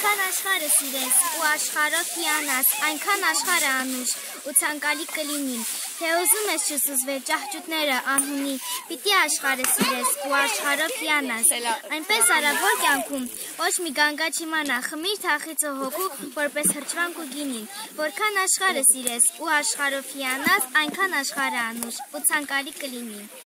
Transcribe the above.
Այնքան աշխարհը սիրես ու աշխարհով հիանաս, այնքան աշխարհը անուշ ու ցանկալի կլինի, թե ուզում ես չսուզվել ճահճուտները անհունի, պիտի աշխարհը սիրես ու աշխարհով հիանաս, այնպես արա որ կյանքում ոչ մի գանգա չիմանա խմիր թախիծը հոգու, որպես հրճվանք ու գինին, որքան աշխարհը սիրես ու աշխարհով հիանաս, այնքան աշխարհը անուշ ու ցանկալի կլինի։